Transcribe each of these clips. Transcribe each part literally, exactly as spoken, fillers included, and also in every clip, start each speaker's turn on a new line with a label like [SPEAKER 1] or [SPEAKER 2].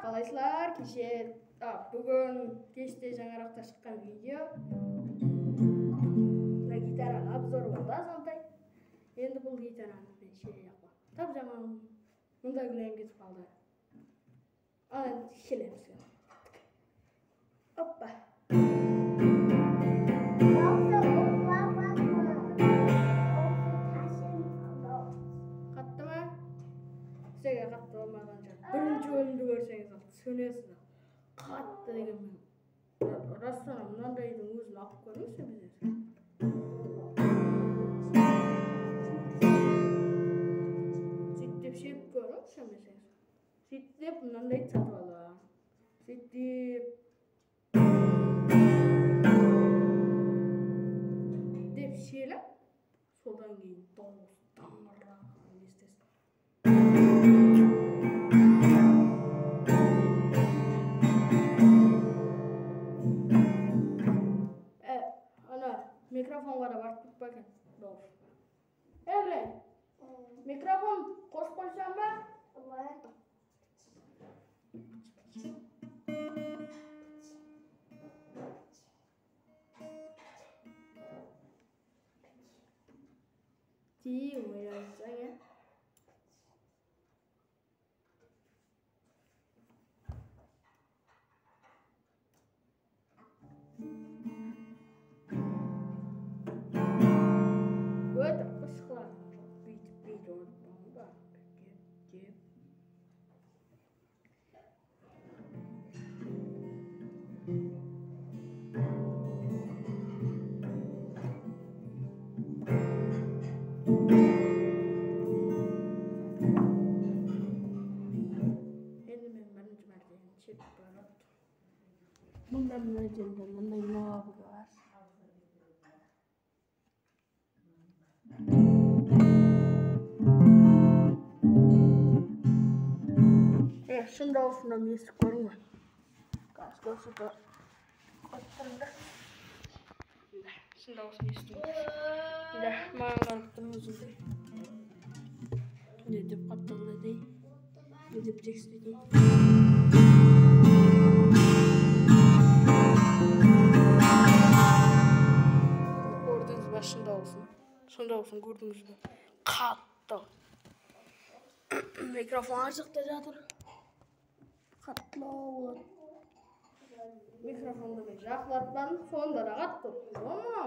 [SPEAKER 1] Қалайсыздар? Кеше, бүгін кеште жаңарақта шыққан видео. Мына гитараға обзор болды азғантай. Енді бұл гитараны мен шере қойдым. Тап жаңа мұнда гүләйім кетіп қалды. Ана келеміз. Оппа. Қатты ма? Сізге қатты болмаған жақ. Бірінші бөлімді көрсеңіз сөнесіз. Қатты деген мен. Расына мынандайдың өзін алып көріңізші біздер. Сөйтіп шеп көріңізші месеңіз. Сөйтіп мынандайды сатып алам. Сөйтіп деп шеліп содан кейін дауыс таңырағын естесін. Микрофонға да барып кетіп бәкен. Дауыс. Әбіле, микрофон қосып қойсам ба? Tii, ойлайсың, е? Өтір қышқылар. Бүйтіп бейді орнатпағын ба? Деп. Енді мен бірінші мәртебені шетіп барып. Мұнда мына жерде мындай набы бар. Шын дауысынан естіп көрің бе? Қазір дауысыда қойттырымда. Шын дауысын естіп көрің. Маған қарып тұрмызымды. Не деп қаттығында дей. Не деп тексті дей. Көрдіңіз ба шын дауысын? Шын дауысын көрдіңіз бе? Қатты. Mikrofon açıkta жатыр. Қатлауы. Микрофонды мен жақлатпадым, сонда да қатты. Ома.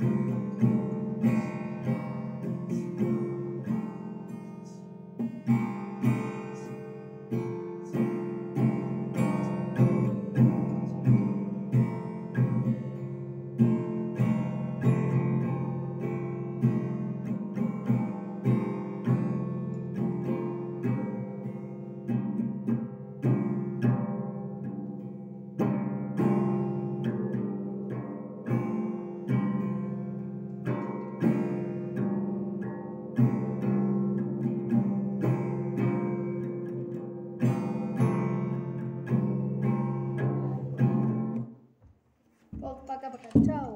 [SPEAKER 1] you